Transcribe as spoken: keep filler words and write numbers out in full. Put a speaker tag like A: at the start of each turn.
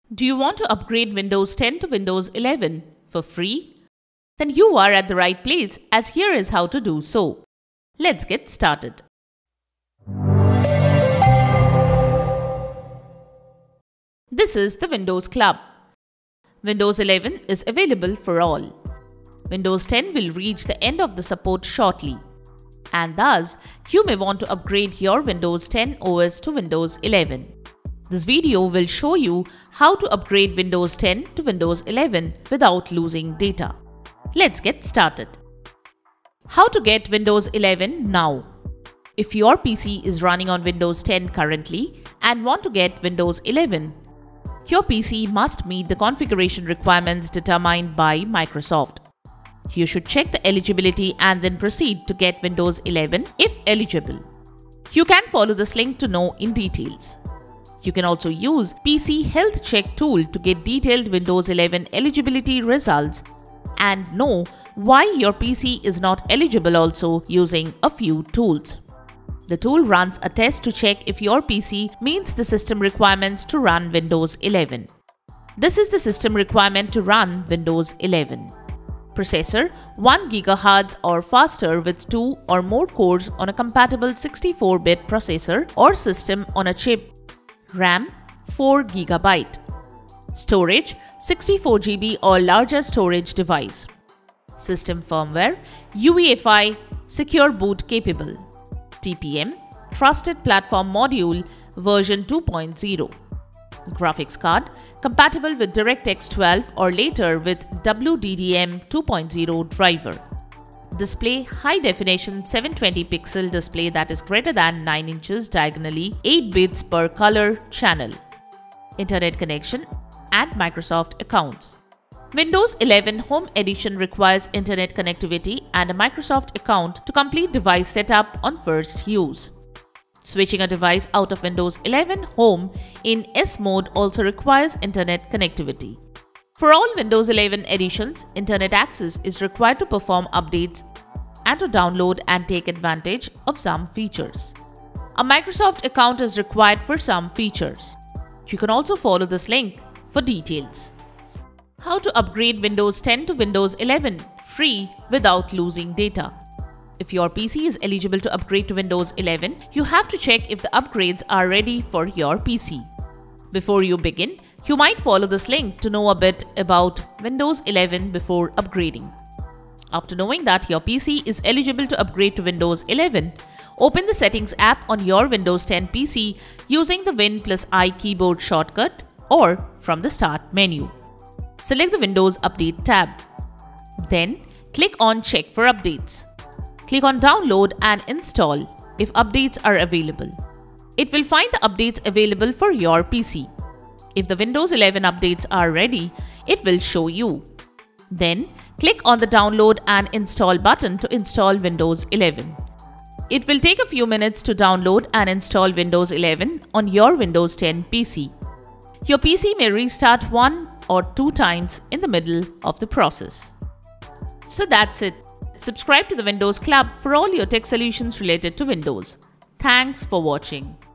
A: Do you want to upgrade Windows ten to Windows eleven for free? Then you are at the right place, as here is how to do so. Let's get started. This is the Windows Club. Windows eleven is available for all. Windows ten will reach the end of the support shortly. And thus, you may want to upgrade your Windows ten O S to Windows eleven. This video will show you how to upgrade Windows ten to Windows eleven without losing data. Let's get started. How to get Windows eleven now? If your P C is running on Windows ten currently and want to get Windows eleven, your P C must meet the configuration requirements determined by Microsoft. You should check the eligibility and then proceed to get Windows eleven if eligible. You can follow this link to know in details. You can also use P C Health Check tool to get detailed Windows eleven eligibility results and know why your P C is not eligible also using a few tools. The tool runs a test to check if your P C meets the system requirements to run Windows eleven. This is the system requirement to run Windows eleven. Processor one gigahertz or faster with two or more cores on a compatible sixty-four bit processor or system on a chip. RAM four gigabytes. Storage sixty-four gigabytes or larger storage device. System firmware U E F I secure boot capable. T P M Trusted Platform Module version two point oh. Graphics card compatible with DirectX twelve or later with W D D M two point oh driver. Display high definition seven twenty pixel display that is greater than nine inches diagonally, eight bits per color channel. Internet connection and Microsoft accounts. Windows eleven Home Edition requires internet connectivity and a Microsoft account to complete device setup on first use. Switching a device out of Windows eleven Home in S mode also requires internet connectivity. For all Windows eleven editions, internet access is required to perform updates and to download and take advantage of some features. A Microsoft account is required for some features. You can also follow this link for details. How to upgrade Windows ten to Windows eleven free without losing data? If your P C is eligible to upgrade to Windows eleven, you have to check if the upgrades are ready for your P C. Before you begin, you might follow this link to know a bit about Windows eleven before upgrading. After knowing that your P C is eligible to upgrade to Windows eleven, open the Settings app on your Windows ten P C using the Win plus I keyboard shortcut or from the Start menu. Select the Windows Update tab. Then click on Check for Updates. Click on Download and Install if updates are available. It will find the updates available for your P C. If the Windows eleven updates are ready, it will show you. Then, click on the Download and Install button to install Windows eleven. It will take a few minutes to download and install Windows eleven on your Windows ten P C. Your P C may restart one or two times in the middle of the process. So that's it. Subscribe to the Windows Club for all your tech solutions related to Windows. Thanks for watching.